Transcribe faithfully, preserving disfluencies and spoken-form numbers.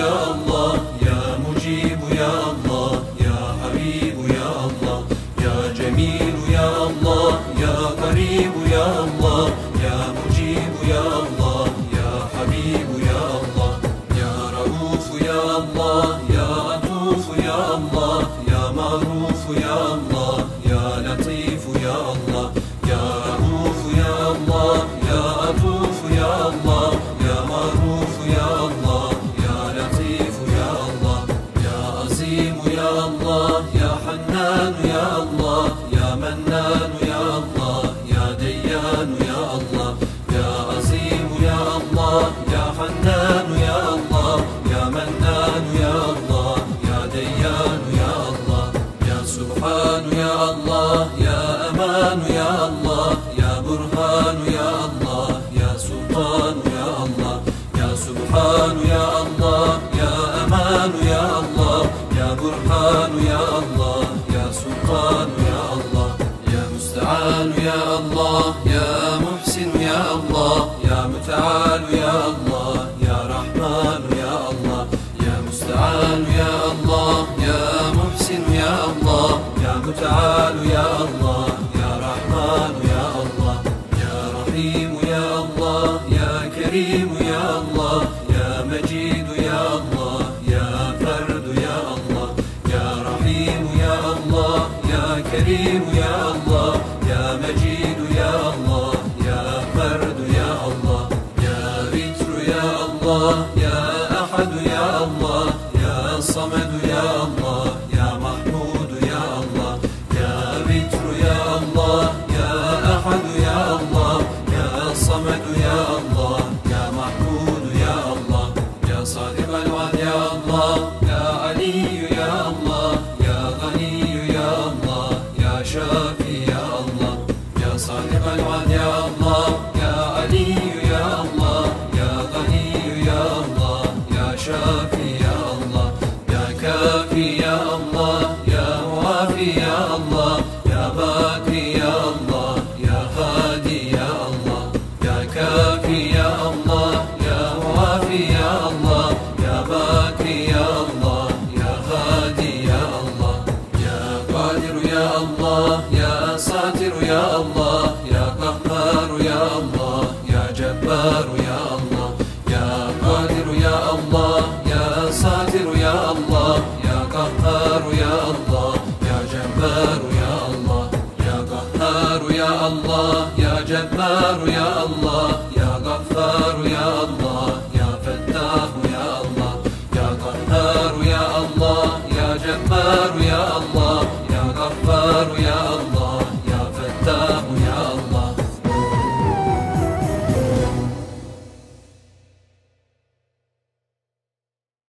يا الله، يا مجيب يا الله، يا حبيب يا الله، يا جميل يا الله، يا قريب يا الله، يا مجيب يا الله، يا حبيب يا الله، يا رؤوف يا الله، يا عطوف يا الله، يا معروف يا الله، يا لطيف يا الله، يا رؤوف يا الله، يا عطوف يا الله، يا معروف يا الله، يا لطيف يا الله، يا عظيم يا الله، يا حنان يا الله، يا منان يا الله، يا ديان يا الله، يا عظيم يا الله، يا حنان يا الله، يا منان يا الله، يا ديان يا الله، يا سبحان يا الله، يا أمان يا الله، يا برهان يا الله، يا سلطان يا الله، يا سبحان يا الله، يا أمان يا الله، يا برهان يا الله، يا سلطان يا الله، يا مستعان يا الله، يا محسن يا الله، يا متعال يا الله، يا رحمن يا الله، يا مستعان يا الله، يا محسن يا الله، يا متعال يا الله، يا رحمن يا الله، يا رحيم يا الله، يا كريم يا الله، يا مجيد يا الله، يا فرد يا الله، يا رحيم يا الله، يا كريم يا الله، يا مجيد يا الله، يا فرد يا الله، يا بتر يا الله، يا أحد يا الله، يا صمد يا الله، يا محمود يا الله، يا بتر يا الله، يا أحد يا الله، يا صمد يا الله، يا محمود يا الله، يا صادق الوعد يا الله، يا علي يا الله، يا غني يا الله، يا شافي يا الله، يا صادق الوعد يا الله، يا علي يا الله، يا غني يا الله، يا شافي يا الله، يا كافي يا الله، يا موافي يا الله، يا باقي يا الله، يا هادي يا الله، يا كافي يا الله، يا موافي يا الله، يا باقي يا الله، يا هادي يا الله، يا قادر يا الله، يا ساتر يا الله، يا قهار يا الله، يا جبار يا الله، يا قادر يا الله، يا ساتر يا الله، يا قهار يا الله، يا جبار يا الله، يا قهار يا الله، يا جبار يا الله،